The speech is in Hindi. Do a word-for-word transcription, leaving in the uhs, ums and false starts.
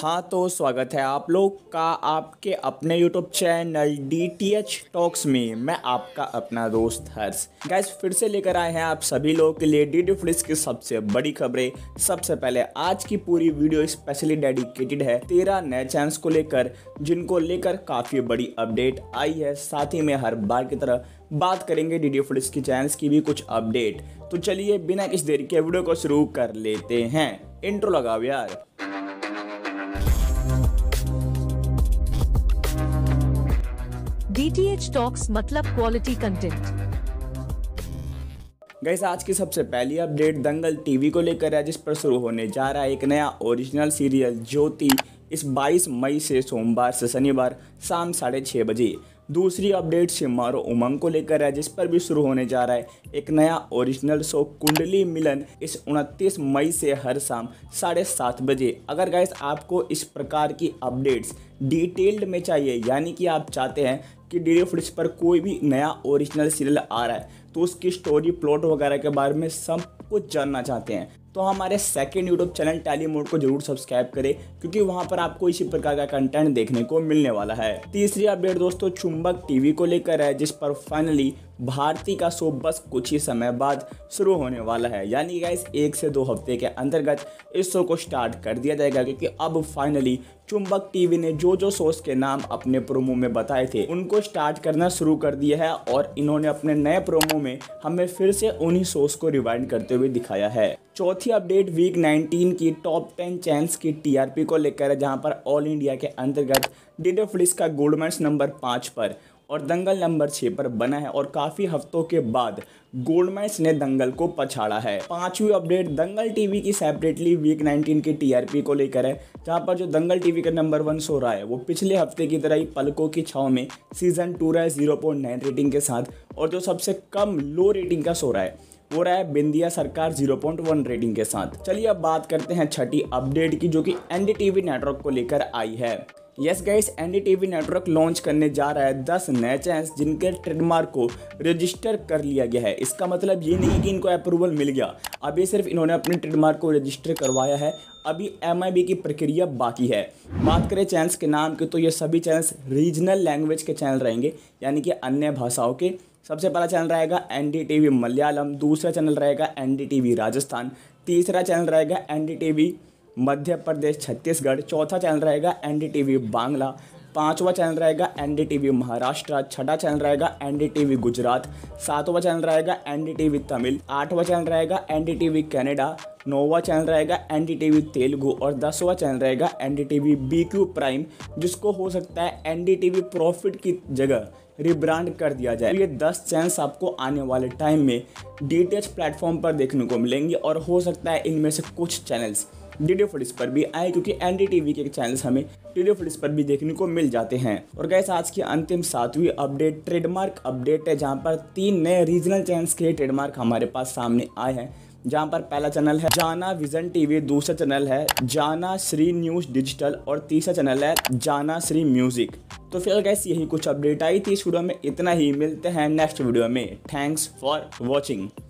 हाँ तो स्वागत है आप लोग का आपके अपने YouTube channel D T H talks में। मैं आपका अपना दोस्त हर्ष गाइस फिर से लेकर आए हैं आप सभी लोगों के लिए डी डी फ्लिस की सबसे बड़ी खबरें। सबसे पहले आज की पूरी वीडियो स्पेशली डेडिकेटेड है तेरह नए चैनल्स को लेकर, जिनको लेकर काफ़ी बड़ी अपडेट आई है। साथ ही में हर बार की तरह बात करेंगे डी डी फ्लिस की चैनल्स की भी कुछ अपडेट। तो चलिए बिना किसी देरी के वीडियो को शुरू कर लेते हैं। इंट्रो लगाओ यार। डी टी एच टॉक्स मतलब क्वालिटी कंटेंट। गाइस आज की सबसे पहली अपडेट दंगल टीवी को लेकर है, जिस पर शुरू होने जा रहा है एक नया ओरिजिनल सीरियल ज्योति इस बाईस मई से सोमवार से शनिवार शाम साढ़े छः बजे। दूसरी अपडेट सिम्हारो उमंग को लेकर है, जिस पर भी शुरू होने जा रहा है एक नया ओरिजिनल शो कुंडली मिलन इस उनतीस मई से हर शाम साढ़े सात बजे। अगर गाइस आपको इस प्रकार की अपडेट्स डिटेल्ड में चाहिए, यानी कि आप चाहते हैं कि डी डी फ्लिस पर कोई भी नया ओरिजिनल सीरियल आ रहा है तो उसकी स्टोरी प्लॉट वगैरह के बारे में सब कुछ जानना चाहते हैं, तो हमारे second YouTube channel Telly Mode को जरूर सब्सक्राइब करें, क्योंकि वहां पर आपको इसी प्रकार का कंटेंट देखने को मिलने वाला है। तीसरी अपडेट दोस्तों चुंबक टीवी को लेकर है, जिस पर फाइनली भारती का शो बस कुछ ही समय बाद शुरू होने वाला है। यानी गाइस एक से दो हफ्ते के अंतर्गत इस शो को स्टार्ट कर दिया जाएगा, क्योंकि अब फाइनली चुंबक टीवी ने जो जो शोज के नाम अपने प्रोमो में बताए थे उनको स्टार्ट करना शुरू कर दिया है, और इन्होंने अपने नए प्रोमो में हमें फिर से उन्हीं शोज को रिवाइंड करते हुए दिखाया है। चौथी अपडेट वीक नाइनटीन की टॉप टेन चैनल्स की टी आर पी को लेकर है, जहां पर ऑल इंडिया के अंतर्गत डी डी फ्लिस का गोल्डमैन्स नंबर पाँच पर और दंगल नंबर छः पर बना है, और काफ़ी हफ्तों के बाद गोल्डमैन्स ने दंगल को पछाड़ा है। पांचवी अपडेट दंगल टीवी की सेपरेटली वीक नाइनटीन की टी आर पी को लेकर है, जहां पर जो दंगल टीवी का नंबर वन शो रहा है वो पिछले हफ्ते की तरह ही पलकों की छाव में सीजन टू रहा है जीरो पॉइंट नाइन रेटिंग के साथ, और जो सबसे कम लो रेटिंग का शो रहा है वो रहा है बिंदिया सरकार जीरो पॉइंट वन रेटिंग के साथ। चलिए अब बात करते हैं छठी अपडेट की, जो कि N D T V network को लेकर आई है। Yes guys N D T V network launch करने जा रहा है दस नए चैनल्स जिनके ट्रेडमार्क को रजिस्टर कर लिया गया है। इसका मतलब ये नहीं कि इनको अप्रूवल मिल गया, अभी सिर्फ इन्होंने अपने ट्रेडमार्क को रजिस्टर करवाया है, अभी एम आई बी की प्रक्रिया बाकी है। बात करें चैनल्स के नाम की तो ये सभी चैनल्स रीजनल लैंग्वेज के चैनल रहेंगे, यानी कि अन्य भाषाओं के। सबसे पहला चैनल रहेगा N D T V Malayalam, दूसरा चैनल रहेगा N D T V Rajasthan, तीसरा चैनल रहेगा N D T V Madhya Pradesh Chhattisgarh, चौथा चैनल रहेगा N D T V Bangla, पांचवा चैनल रहेगा N D T V Maharashtra, छठा चैनल रहेगा N D T V Gujarat, सातवां चैनल रहेगा N D T V Tamil, आठवां चैनल रहेगा N D T V Kannada, नौवां चैनल रहेगा N D T V Telugu, और दसवां चैनल रहेगा N D T V B Q prime, जिसको हो सकता है N D T V profit की जगह रिब्रांड कर दिया जाए। तो ये दस चैनल्स आपको आने वाले टाइम में डी टी एच प्लेटफॉर्म पर देखने को मिलेंगे, और हो सकता है इनमें से कुछ चैनल्स डी डी फ्लिस पर भी आए, क्योंकि एन डी टी वी के चैनल्स हमें डी डी फ्लिस पर भी देखने को मिल जाते हैं। और गैस आज की अंतिम सातवीं अपडेट ट्रेडमार्क अपडेट है, जहां पर तीन नए रीजनल चैनल्स के ट्रेडमार्क हमारे पास सामने आए हैं, जहां पर पहला चैनल है जाना विजन टीवी, दूसरा चैनल है जाना श्री न्यूज़ डिजिटल, और तीसरा चैनल है जाना श्री म्यूजिक। तो फिर गैस यही कुछ अपडेट आई थी इस वीडियो में, इतना ही। मिलते हैं नेक्स्ट वीडियो में। Thanks for watching.